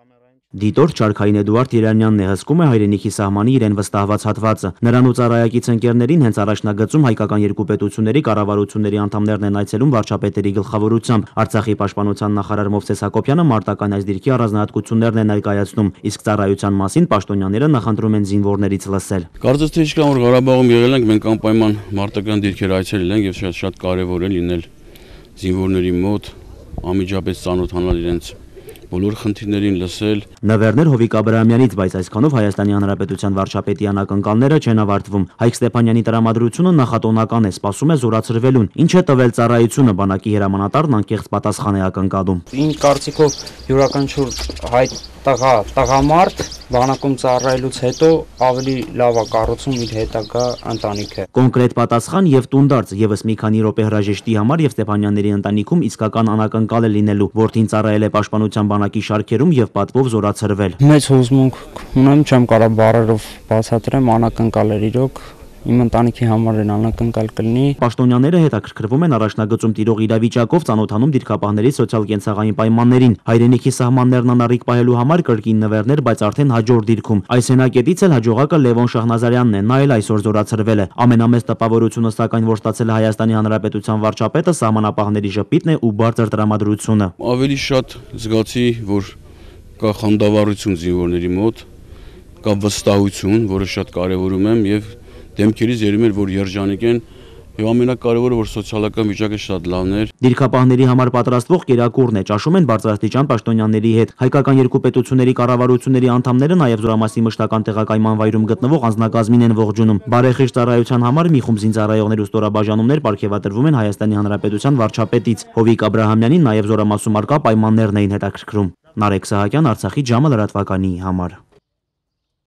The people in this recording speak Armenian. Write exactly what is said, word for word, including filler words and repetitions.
Դիտորդ Չարքային Էդուարդ Իրանյանն է հսկում է հայրենիքի սահմանի իրեն վստահված հատվածը։ Նրան ու ծառայակից ընկերներին հենց առաջնագծում հայկական երկու պետությունների կառավարությունների անդամներն են այցելում վարչապետերի գլխավորությամբ։ Արցախի պաշտպանության նախարար Մովսես Հակոբյանը մարտական այս դիրքի առանձնահատկություններն է ներկայացնում, իսկ ծառայության մասին պաշտոնյաները նախընտրում են զինվորներից լսել։ Կարծես թե ինչքան որ Ղարաբաղում եղել ենք, մենք անպայման մարտական դիրքեր այցելել ենք եւ շատ շատ կարեւոր է լինել զինվորների մոտ, անմիջապես ծանոթանալ իրենց բոլոր խնդիրներին լսել։ Նվերներ Հովիկ Աբրահամյանից, բայց այսքանով Հայաստանի Հանրապետության վարչապետի անակնկալները չեն ավարտվում։ Հայկ Ստեփանյանի տրամադրությունը նախատոնական է, սպասում է զորացրվելուն։ Ինչ է տվել ծառայությունը, բանակի հրամանատարն անկեղծ պատասխան է ակնկալում։ Իմ կարծիքով յուրաքանչյուր հայ տղա տղամարդ բանակում ծառայելուց հետո ավելի լավ է կառուցում իր հետագա ընտանիքը։ Կոնկրետ պատասխան եւ տունդարձ եւս մի քանի րոպե հրաժեշտի համար եւ Ստեփանյանների ընտանիքում իսկական անակնկալ է լինելու, որդին ծառայել է պաշտպանության բանակի շարքերում եւ պատվով զորացրվել։ Մեծ հուզմունք ունեմ, չեմ կարող բառերով բացատրեմ, անակնկալ էր իրոք։ Իմ ընտանիքի համար են անակնկալ կլինի։ Պաշտոնյաները հետաքրքրվում են առաջնագծում տիրող իրավիճակով, ծանոթանում դիրքապահների սոցիալ-կենցաղային պայմաններին։ Հայրենիքի սահմաններն անառիկ պահելու համար կրկին նվերներ, բայց արդեն հաջորդ դիրքում։ Այս հենակետից էլ հաջողակը Լևոն Շահնազարյանն է, նա էլ այսօր զորացրվել է։ Ամենամեծ տպավորությունը սակայն որ ստացել է Հայաստանի Հանրապետության վարչապետը, սահմանապահների ժպիտն է ու բարձր տրամադրությունը։ Ավելի շատ զգացի, որ կա խանդավառություն զինվորների մոտ, կա վստահություն, որը շատ կարևորում եմ եւ դեմքերից երևում էր, որ երջանիկ են եւ ամենակարևորը, որ սոցիալական վիճակը շատ լավն էր։ Դիրքապահների համար պատրաստվող կերակուրն է, ճաշում են բարձրաստիճան պաշտոնյաների հետ։ Հայկական երկու պետությունների կառավարությունների անդամները նաեւ Զորամասի մշտական տեղակայման վայրում գտնվող անձնակազմին են ողջունում։ Բարեխիղճ ծառայության համար մի խումբ զինծառայողներ ու ստորաբաժանումներ պարգևատրվում են Հայաստանի Հանրապետության վարչապետից։ Հովիկ Աբրահամյանին նաեւ Զորամասում արկա պայմաններն էին հետաքրքրում։ Նարեկ Սահակյան, Արցախի ժամը լրատվականի համար։